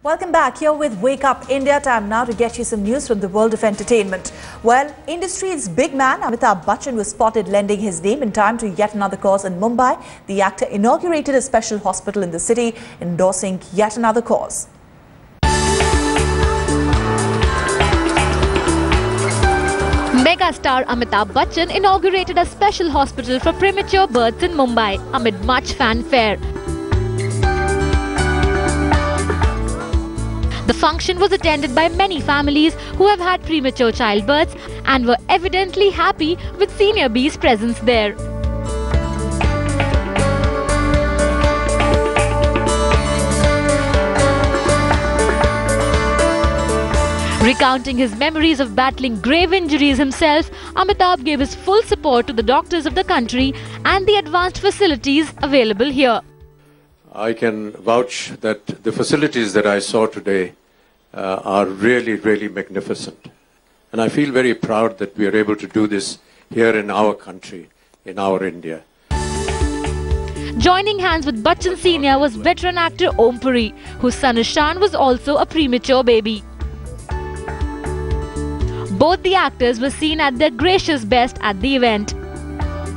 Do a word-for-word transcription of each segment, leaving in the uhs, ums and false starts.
Welcome back. Here with Wake Up India. Time now to get you some news from the world of entertainment. Well, industry's big man Amitabh Bachchan was spotted lending his name in time to yet another cause in Mumbai. The actor inaugurated a special hospital in the city, endorsing yet another cause. Megastar Amitabh Bachchan inaugurated a special hospital for premature births in Mumbai amid much fanfare. The function was attended by many families who have had premature childbirths and were evidently happy with Senior B's presence there. Recounting his memories of battling grave injuries himself, Amitabh gave his full support to the doctors of the country and the advanced facilities available here. I can vouch that the facilities that I saw today uh, are really, really magnificent. And I feel very proud that we are able to do this here in our country, in our India. Joining hands with Bachchan Senior was veteran actor Om Puri, whose son Ishan was also a premature baby. Both the actors were seen at their gracious best at the event.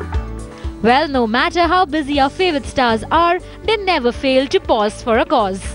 Well, no matter how busy our favourite stars are, they never fail to pause for a cause.